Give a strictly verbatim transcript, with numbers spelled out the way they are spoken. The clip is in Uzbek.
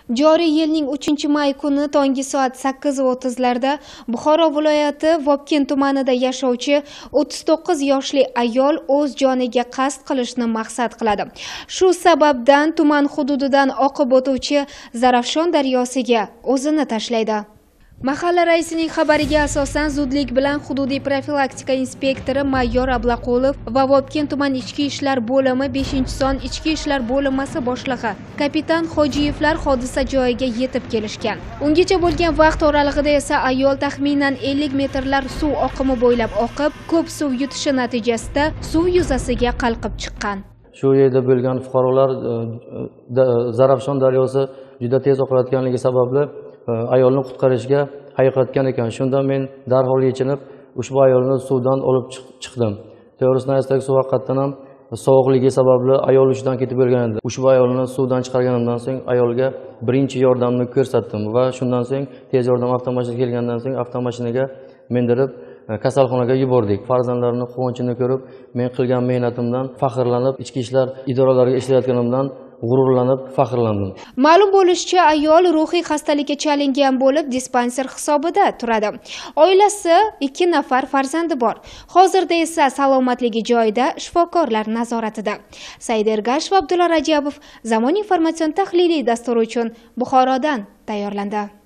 Joriy yilning uchinchi may kuni tongi soat sakkiz o'ttizlarda Buxoro viloyati Vobkent tumanida yashovchi o'ttiz to'qqiz yoshli ayol o'z joniga qasd qilishni maqsad qiladi. Shu sababdan tuman hududidan oqib o'tuvchi Zarafshon daryosiga o'zini tashlaydi. Mahalla raisining xabariga asosan zudlik bilan hududiy profilaktika inspektori Mayor Ablaqulov va Vobkent tuman ichki ishlar bo'limi beshinchi son ichki ishlar bo'linmasi boshlig'i kapitan Hojiyevlar hodisa joyiga yetib kelishgan. Ungacha bo'lgan vaqt oralig'ida esa ayol taxminan ellik metrlar suv oqimi bo'ylab oqib, ko'p suv yutishi natijasida suv yuzasiga qalqib chiqqan. Shu yerda bo'lgan fuqarolar Zarafshon daryosi juda tez oqayotganligi sababli ayolni qutqarishga hayiqayotgan ekan. Shunda men darhol yechinib, ushbu ayolni suvdan olib chiqdim. To'g'risini aytsak, suv haqiqatan ham sovuqligi sababli ayol uchidan ketib bo'lgan edi. Ushbu ayolni suvdan chiqarganimdan so'ng ayolga birinchi yordamni ko'rsatdim va shundan so'ng tez yordam avtomashina kelgandan so'ng avtomashinaga mindirib kasalxonaga yubordik. Farzandlarimning quvonchini ko'rib, men qilgan mehnatimdan faxrlanib, ichki ishlar idoralariga ishlayotganimdan g'ururlanib, faxrlandim. Ma'lum bo'lishicha, ayol ruhiy xastalikka chalingan bo'lib, dispanser hisobida turadi. Oilasi ikki nafar farzandi bor. Hozirda esa salomatligi joyida, shifokorlar nazoratida. Said Ergashev, Abdulla Rajabov, Zamon informatsion tahliliy dasturi uchun Buxorodan tayyorlandi.